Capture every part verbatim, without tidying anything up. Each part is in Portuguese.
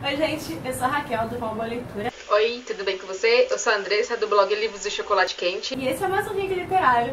Oi gente, eu sou a Raquel do Uma Boa Leitura. Oi, tudo bem com você? Eu sou a Andressa do blog Livros de Chocolate Quente. E esse é mais um Link Literário.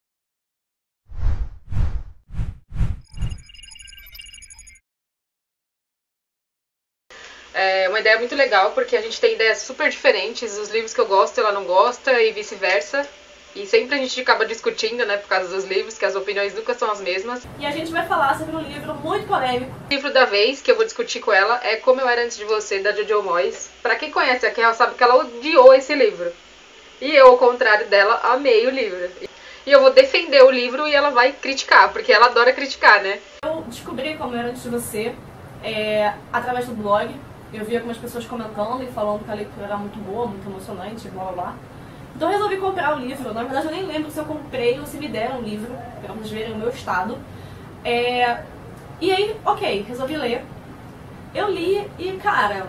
É uma ideia muito legal porque a gente tem ideias super diferentes. Os livros que eu gosto ela não gosta e vice-versa. E sempre a gente acaba discutindo, né, por causa dos livros, que as opiniões nunca são as mesmas. E a gente vai falar sobre um livro muito polêmico. O livro da vez que eu vou discutir com ela é Como Eu Era Antes de Você, da Jojo Moyes. Pra quem conhece a Raquel sabe que ela odiou esse livro. E eu, ao contrário dela, amei o livro. E eu vou defender o livro e ela vai criticar, porque ela adora criticar, né? Eu descobri Como Eu Era Antes de Você é, através do blog. Eu vi algumas pessoas comentando e falando que a leitura era muito boa, muito emocionante, blá blá blá. Então eu resolvi comprar o livro. Na verdade eu nem lembro se eu comprei ou se me deram o livro, pra vocês verem o meu estado. É... E aí, ok, resolvi ler. Eu li e, cara...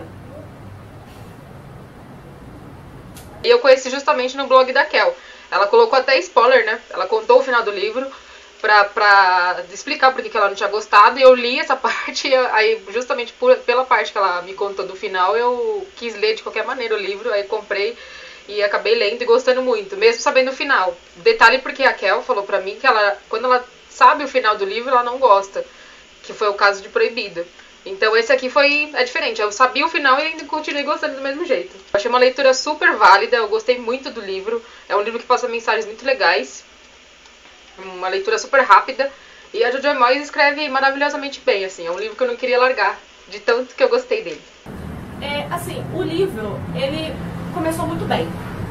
E eu conheci justamente no blog da Kel. Ela colocou até spoiler, né? Ela contou o final do livro pra, pra explicar por que ela não tinha gostado. E eu li essa parte, e aí justamente por, pela parte que ela me contou do final, eu quis ler de qualquer maneira o livro, aí comprei. E acabei lendo e gostando muito, mesmo sabendo o final. Detalhe porque a Kel falou pra mim que ela, quando ela sabe o final do livro, ela não gosta. Que foi o caso de Proibido. Então esse aqui foi, é diferente. Eu sabia o final e ainda continuei gostando do mesmo jeito. Eu achei uma leitura super válida, eu gostei muito do livro. É um livro que passa mensagens muito legais. Uma leitura super rápida. E a Jojo Moyes escreve maravilhosamente bem, assim. É um livro que eu não queria largar, de tanto que eu gostei dele. É, assim, o livro, ele... começou muito bem.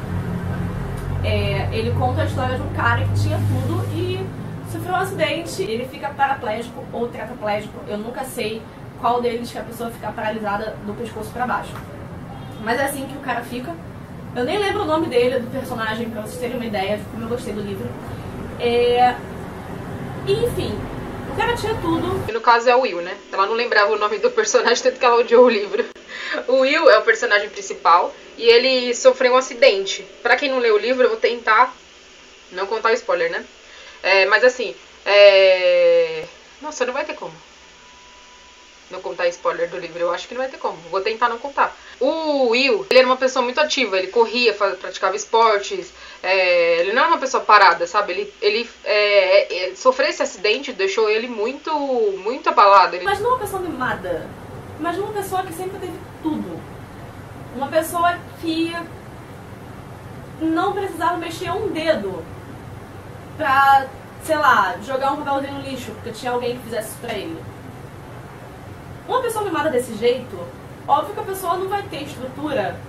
É, ele conta a história de um cara que tinha tudo e sofreu um acidente. Ele fica paraplégico ou tetraplégico. Eu nunca sei qual deles que a pessoa fica paralisada do pescoço pra baixo. Mas é assim que o cara fica. Eu nem lembro o nome dele, do personagem, pra vocês terem uma ideia de como eu gostei do livro. É... E, enfim, o cara tinha tudo. E no caso é o Will, né? Ela não lembrava o nome do personagem, tanto que ela odiou o livro. O Will é o personagem principal e ele sofreu um acidente. Pra quem não leu o livro, eu vou tentar não contar o spoiler, né? É, mas assim, é... Nossa, não vai ter como não contar spoiler do livro. Eu acho que não vai ter como. Vou tentar não contar. O Will, ele era uma pessoa muito ativa. Ele corria, praticava esportes. É... Ele não era uma pessoa parada, sabe? Ele, ele é... É... sofreu esse acidente, deixou ele muito, muito abalado. Ele... Mas não uma pessoa mimada. Imagina uma pessoa que sempre teve tudo. Uma pessoa que não precisava mexer um dedo pra, sei lá, jogar um papelzinho no lixo, porque tinha alguém que fizesse isso pra ele. Uma pessoa mimada desse jeito, óbvio que a pessoa não vai ter estrutura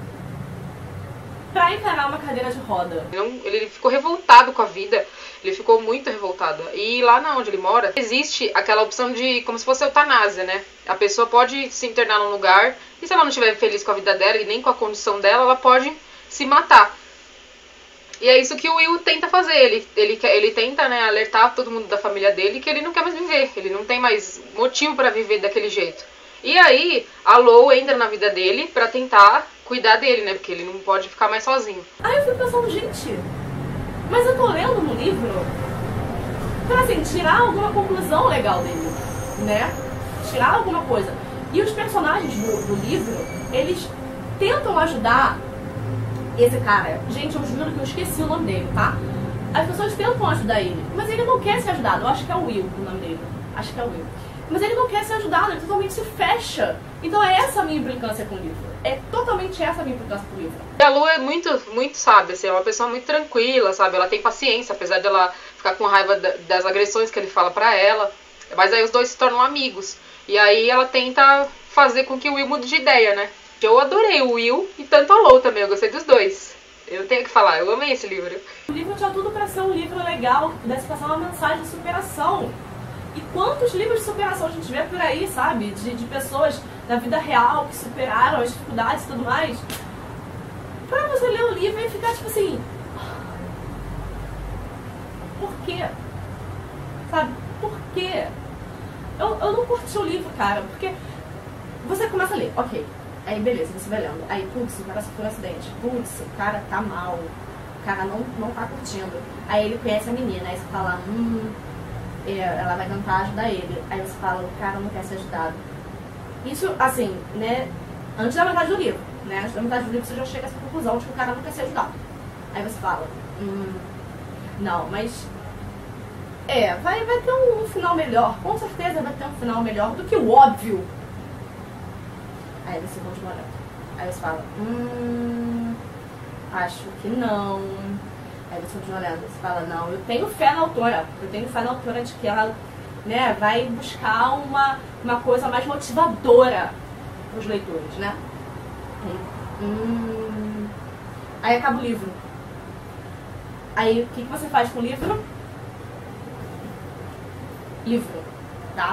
pra encarar uma cadeira de roda. Ele ficou revoltado com a vida. Ele ficou muito revoltado. E lá na onde ele mora, existe aquela opção de, como se fosse eutanásia, né? A pessoa pode se internar num lugar e se ela não estiver feliz com a vida dela e nem com a condição dela, ela pode se matar. E é isso que o Will tenta fazer. Ele, ele, ele tenta, né, alertar todo mundo da família dele que ele não quer mais viver. Ele não tem mais motivo pra viver daquele jeito. E aí, a Lou entra na vida dele pra tentar cuidar dele, né? Porque ele não pode ficar mais sozinho. Aí eu fui pensando, gente... Mas eu tô lendo no livro pra, assim, tirar alguma conclusão legal dele, né? Tirar alguma coisa. E os personagens do, do livro, eles tentam ajudar esse cara. Gente, eu juro que eu esqueci o nome dele, tá? As pessoas tentam ajudar ele, mas ele não quer ser ajudado. Eu acho que é o Will o nome dele. Acho que é o Will. Mas ele não quer ser ajudado, ele totalmente se fecha. Então é essa a minha implicância com o livro. É totalmente essa a minha implicância com o livro. A Lu é muito, muito, sabe, assim, é uma pessoa muito tranquila, sabe? Ela tem paciência, apesar de ela ficar com raiva das agressões que ele fala pra ela. Mas aí os dois se tornam amigos. E aí ela tenta fazer com que o Will mude de ideia, né? Eu adorei o Will e tanto a Lu também, eu gostei dos dois. Eu tenho que falar, eu amei esse livro. O livro tinha tudo pra ser um livro legal, que pudesse passar uma mensagem de superação. E quantos livros de superação a gente vê por aí, sabe? De, de pessoas da vida real que superaram as dificuldades e tudo mais. Pra você ler o livro e ficar tipo assim... Por quê? Sabe? Por quê? Eu, eu não curti o livro, cara, porque... Você começa a ler, ok. Aí beleza, você vai lendo. Aí, putz, o cara sofreu um acidente. Putz, o cara tá mal. O cara não, não tá curtindo. Aí ele conhece a menina, aí você fala, hum... ela vai tentar ajudar ele. Aí você fala, o cara não quer ser ajudado. Isso, assim, né, Antes da metade do livro, né? Antes da metade do livro você já chega a essa conclusão de que o cara não quer ser ajudado. Aí você fala, hum, não, mas... É, vai, vai ter um, um final melhor. Com certeza vai ter um final melhor do que o óbvio. Aí você continua olhando. Aí você fala, hum, acho que não. Aí você continua olhando. Você fala, não, eu tenho fé na autora. Eu tenho fé na autora de que ela, né, vai buscar uma, uma coisa mais motivadora para os leitores, né? Aí, hum, aí acaba o livro. Aí o que, que você faz com o livro? Livro, tá?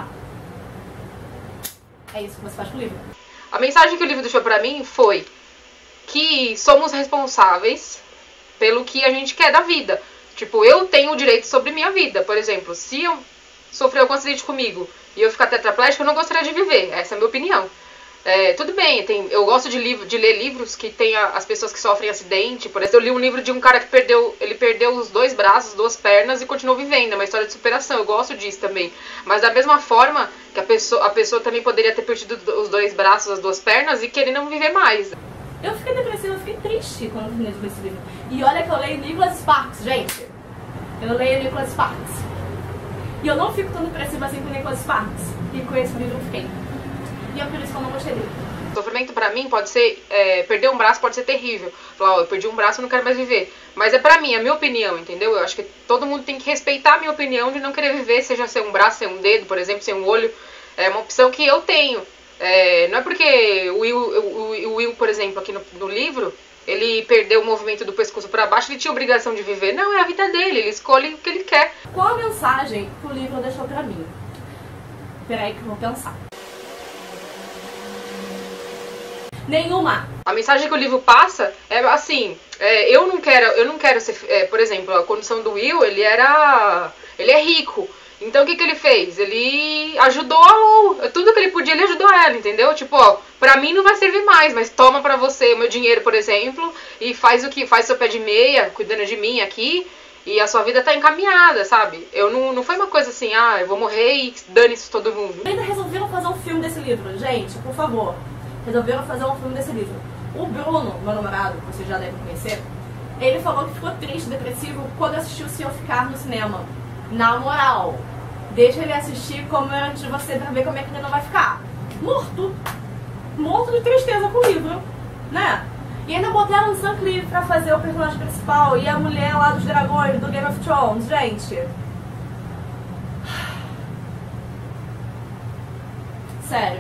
É isso que você faz com o livro. A mensagem que o livro deixou pra mim foi que somos responsáveis pelo que a gente quer da vida. Tipo, eu tenho o direito sobre minha vida. Por exemplo, se eu sofrer algum acidente comigo e eu ficar tetraplégica, eu não gostaria de viver. Essa é a minha opinião. É, tudo bem, tem, eu gosto de, livro, de ler livros que tem a, as pessoas que sofrem acidente. Por exemplo, eu li um livro de um cara que perdeu, ele perdeu os dois braços, duas pernas e continuou vivendo. É uma história de superação, eu gosto disso também. Mas da mesma forma que a pessoa, a pessoa também poderia ter perdido os dois braços, as duas pernas e querer não viver mais. Eu fiquei depressiva, eu fiquei triste quando eu terminei de ler esse livro. E olha que eu leio Nicholas Sparks, gente. Eu leio Nicholas Sparks. E eu não fico tão depressiva assim com Nicholas Sparks. E com esse livro eu fiquei. E é por isso que eu não gostei dele. Sofrimento pra mim pode ser, é, perder um braço pode ser terrível. Falar, ó, eu perdi um braço e não quero mais viver. Mas é pra mim, é a minha opinião, entendeu? Eu acho que todo mundo tem que respeitar a minha opinião de não querer viver, seja ser um braço, ser um dedo, por exemplo, ser um olho. É uma opção que eu tenho. É, não é porque o Will, o, o Will, por exemplo, aqui no, no livro, ele perdeu o movimento do pescoço pra baixo, ele tinha obrigação de viver. Não, é a vida dele, ele escolhe o que ele quer. Qual a mensagem que o livro deixou pra mim? Peraí que eu vou pensar. Nenhuma. A mensagem que o livro passa é assim, é, eu não quero, eu não quero ser, é, por exemplo, a condição do Will, ele era, ele é rico. Então o que que ele fez? Ele ajudou a Lou, tudo que ele podia ele ajudou ela, entendeu? Tipo, ó, pra mim não vai servir mais, mas toma pra você o meu dinheiro, por exemplo, e faz o que, faz seu pé de meia, cuidando de mim aqui, e a sua vida tá encaminhada, sabe? Eu não, não foi uma coisa assim, ah, eu vou morrer e dane-se todo mundo. Ainda resolveram fazer um filme desse livro, gente, por favor. Resolveram fazer um filme desse livro. O Bruno, meu namorado, que vocês já devem conhecer, ele falou que ficou triste, depressivo, quando assistiu o Senhor Ficar no cinema. Na moral, deixa ele assistir como é antes de você pra ver como é que ele não vai ficar. Morto. Morto de tristeza com o livro, né? E ainda botaram o Sam Cliff pra fazer o personagem principal e a mulher lá dos dragões, do Game of Thrones, gente. Sério.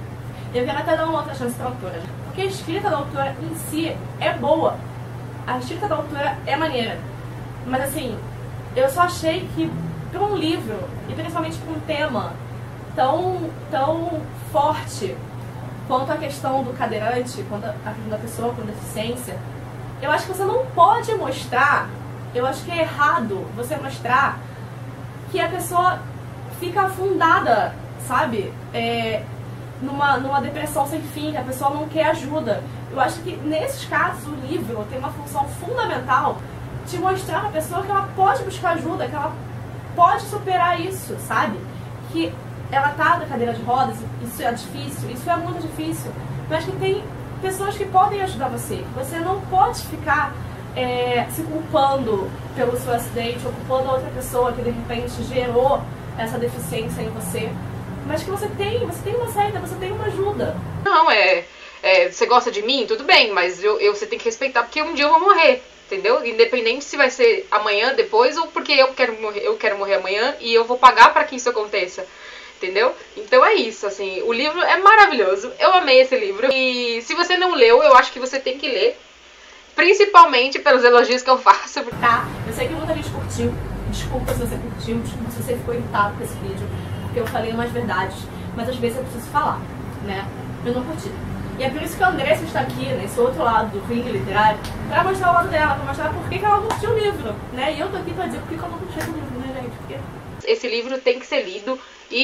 Eu quero até dar uma outra chance pra autora. Porque a escrita da autora em si é boa. A escrita da autora é maneira. Mas assim, eu só achei que para um livro, e principalmente para um tema tão, tão forte quanto a questão do cadeirante, quanto a questão da pessoa com deficiência, eu acho que você não pode mostrar, eu acho que é errado você mostrar que a pessoa fica afundada, sabe? É, numa, numa depressão sem fim, que a pessoa não quer ajuda. Eu acho que nesses casos o livro tem uma função fundamental de mostrar pra pessoa que ela pode buscar ajuda, que ela pode superar isso, sabe? Que ela tá na cadeira de rodas, isso é difícil, isso é muito difícil, mas que tem pessoas que podem ajudar você, que você não pode ficar é, se culpando pelo seu acidente, ou culpando a outra pessoa que de repente gerou essa deficiência em você, mas que você tem, você tem uma saída, você tem uma ajuda. Não, é, é você gosta de mim? Tudo bem, mas eu, eu, você tem que respeitar porque um dia eu vou morrer. Entendeu? Independente se vai ser amanhã, depois, ou porque eu quero morrer, eu quero morrer amanhã e eu vou pagar para que isso aconteça. Entendeu? Então é isso, assim, o livro é maravilhoso, eu amei esse livro. E se você não leu, eu acho que você tem que ler, principalmente pelos elogios que eu faço. Tá, eu sei que muita gente curtiu, desculpa se você curtiu, desculpa se você ficou irritado com esse vídeo, porque eu falei umas verdades, mas às vezes eu preciso falar, né? Eu não curti. E é por isso que a Andressa está aqui, nesse outro lado do ringue literário, pra mostrar o lado dela, pra mostrar por que que ela curtiu o livro, né? E eu tô aqui pra dizer por que que eu não curti o livro, né, gente? Porque... esse livro tem que ser lido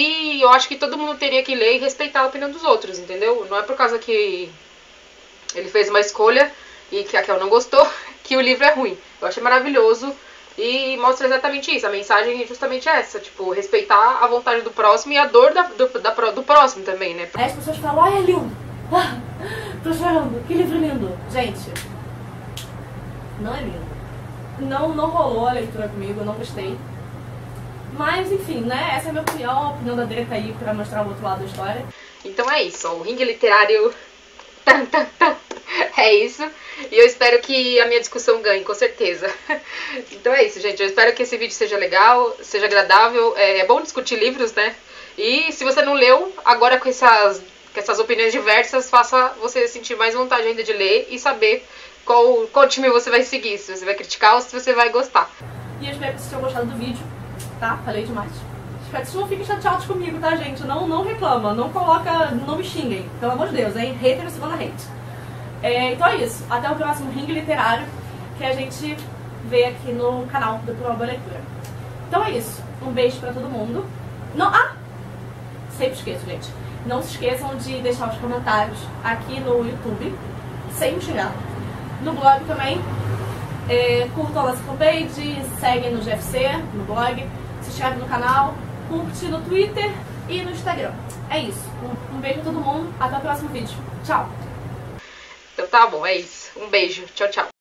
e eu acho que todo mundo teria que ler e respeitar a opinião dos outros, entendeu? Não é por causa que ele fez uma escolha e que a Kel não gostou que o livro é ruim. Eu achei maravilhoso e mostra exatamente isso. A mensagem é justamente essa, tipo, respeitar a vontade do próximo e a dor da, do, da, do próximo também, né? Aí as pessoas falam, olha, lindo! Tô chorando. Que livro lindo. Gente, não é lindo. Não, não rolou a leitura comigo, eu não gostei. Mas, enfim, né? Essa é a minha opinião, a opinião da Dre tá aí pra mostrar o outro lado da história. Então é isso, ó, o ringue literário... Tan, tan, tan. É isso. E eu espero que a minha discussão ganhe, com certeza. Então é isso, gente. Eu espero que esse vídeo seja legal, seja agradável. É bom discutir livros, né? E se você não leu, agora com essas, com essas opiniões diversas, faça você sentir mais vontade ainda de ler e saber qual, qual time você vai seguir. Se você vai criticar ou se você vai gostar. E eu espero que vocês tenham gostado do vídeo, tá? Falei demais. Espero que vocês não fiquem chateados comigo, tá, gente? Não, não reclama, não coloca, não me xinguem. Pelo amor de Deus, hein? Hater é segunda hate. É, então é isso. Até o próximo Ringue Literário que a gente vê aqui no canal do Prova Leitura. Então é isso. Um beijo pra todo mundo. Não, ah! Sempre esqueço, gente. Não se esqueçam de deixar os comentários aqui no YouTube, sem me xingar. No blog também. É, curtam a nossa fanpage, seguem no G F C, no blog, se inscreve no canal, curte no Twitter e no Instagram. É isso. Um, um beijo a todo mundo. Até o próximo vídeo. Tchau! Então tá bom, é isso. Um beijo. Tchau, tchau.